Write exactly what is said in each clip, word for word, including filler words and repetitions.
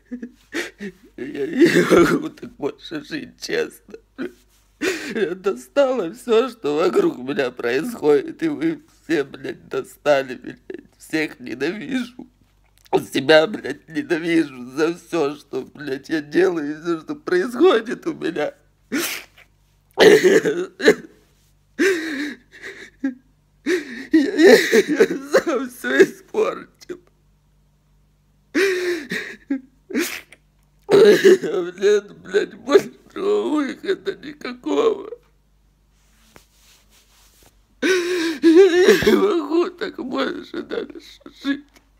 Я не могу так больше жить, честно. Я достала все, что вокруг меня происходит, и вы все, блядь, достали, блядь. Всех ненавижу. Себя, блядь, ненавижу за все, что, блядь, я делаю, и все, что происходит у меня. Я, я, я сам все испортил. Нет, блядь, больше другого выхода никакого. Я не могу так больше дальше жить.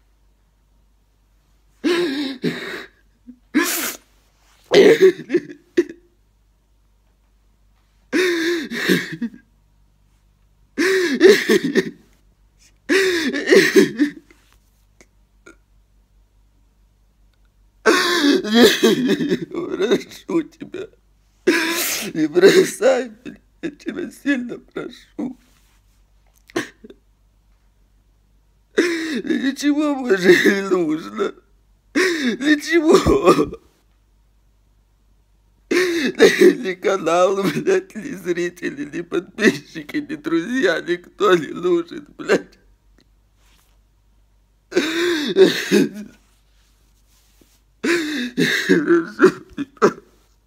Прошу тебя, не бросай меня, я тебя сильно прошу. Ничего больше не нужно. Ничего. Ни канал, блядь, ни зрители, ни подписчики, ни друзья, никто не нужен, блядь. Прошу тебя.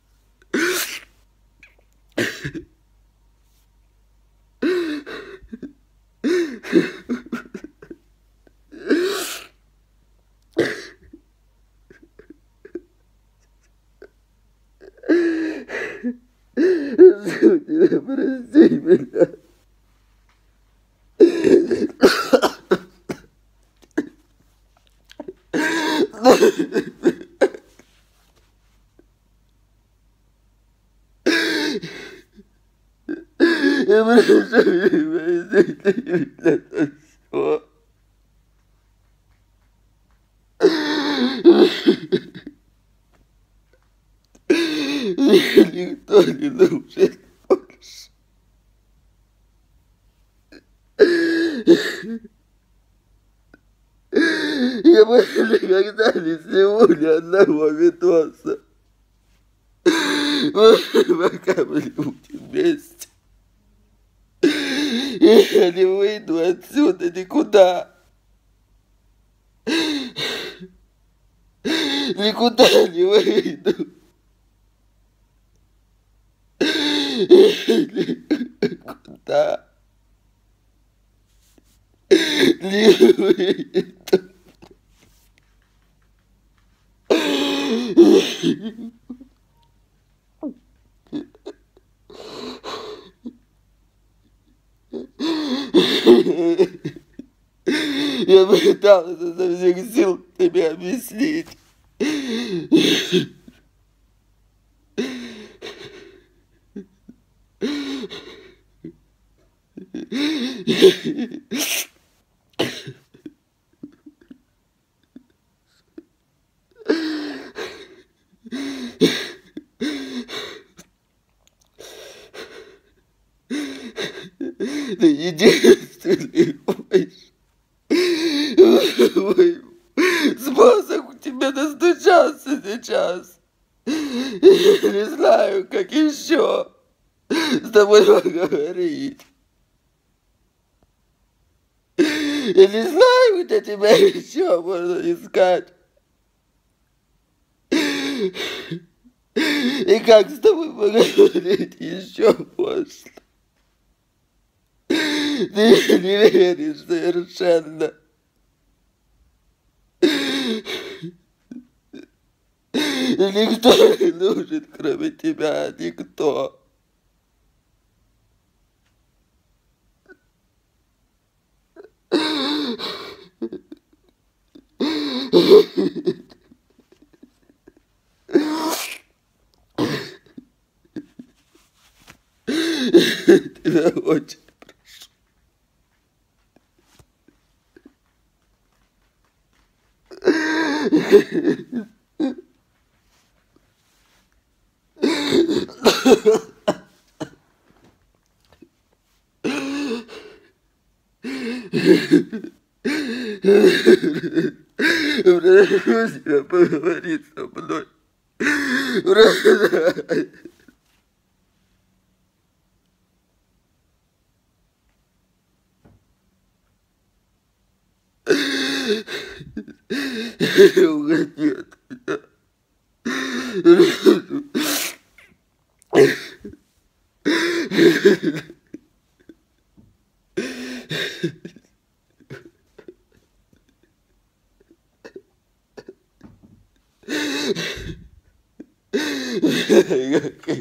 Прошу тебя, прости меня. Я прошу тебя, извини меня за все. Никто не нужен больше. Я больше никогда не сниму ни одного видоса. Пока мы не будем вместе. Я не выйду отсюда никуда. Никуда не выйду. Никуда не выйду. Я пытался изо всех сил тебе объяснить. Ты единственный мой, мой способ к тебе достучаться сейчас. Я не знаю, как еще с тобой поговорить. Я не знаю, где тебя еще можно искать. И как с тобой поговорить еще можно. Ты не веришь совершенно. Никто не нужен, кроме тебя, никто. Тебя очень прошу. Прошу тебя, поговори со мной. Прошу. Уходи от меня. Как